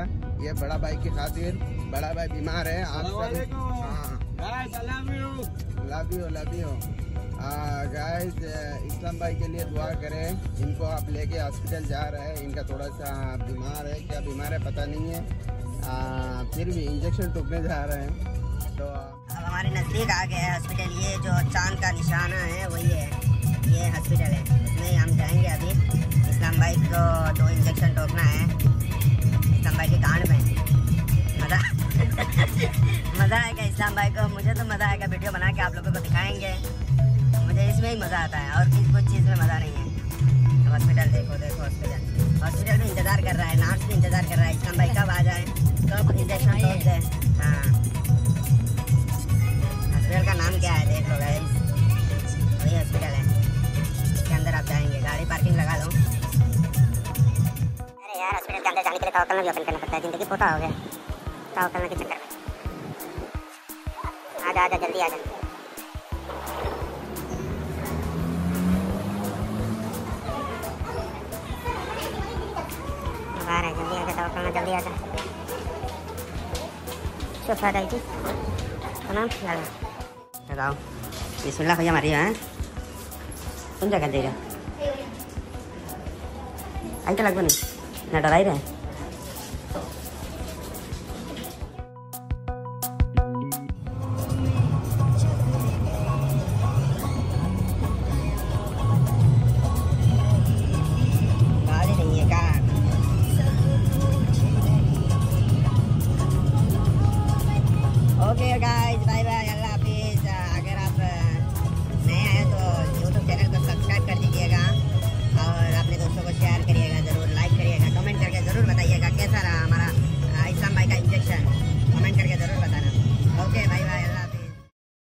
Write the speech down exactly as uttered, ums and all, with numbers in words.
ये बड़ा भाई की खातिर। बड़ा भाई बीमार है। आप सब love you love you guys. Islam भाई के लिए दुआ करें। इनको आप लेके हॉस्पिटल जा रहे हैं। इनका थोड़ा सा बीमार है, क्या बीमार है पता नहीं है। आ, फिर भी इंजेक्शन टूकने जा रहे हैं। तो अब हमारे नज़दीक आ गया है हॉस्पिटल। ये जो चांद का निशाना है वही है, ये हॉस्पिटल है, उसमें हम जाएंगे अभी। इस्लाम भाई को दो इंजेक्शन टोकना है इस्लाम भाई की कान में। मज़ा मज़ा आएगा इस्लाम भाई को, मुझे तो मज़ा आएगा। वीडियो बना के आप लोगों को दिखाएंगे। मुझे इसमें ही मज़ा आता है और किसी कुछ चीज़ में मज़ा नहीं है। हॉस्पिटल देखो देखो हॉस्पिटल हॉस्पिटल भी इंतज़ार कर रहा है, नर्स भी इंतज़ार कर रहा है इस्लाम भाई कब आ जाए, कब इंजेक्शन टोक दे। हाँ, हॉस्पिटल का नाम क्या है देख लो गाइस, वही हॉस्पिटल है। इसके अंदर आप जाएंगे, गाड़ी पार्किंग लगा लो। अरे यार, हॉस्पिटल के अंदर जाने के लिए तवक्कल भी ओपन करना पड़ता है। जिंदगी पोता हो गया तवक्कल के चक्कर में। आजा आजा जल्दी आजा। बाहर है, जल्दी आजा तवक्कल में, जल्दी आजा। चुप आ जाएगी ना लगाओ। बिस्मिल्लाह भैया मारी है तुम क्या कर देगा आई तो लगभग नहीं ना डरा ही रहे। गाड़ी नहीं है का ओके गाइस, बाय बाय।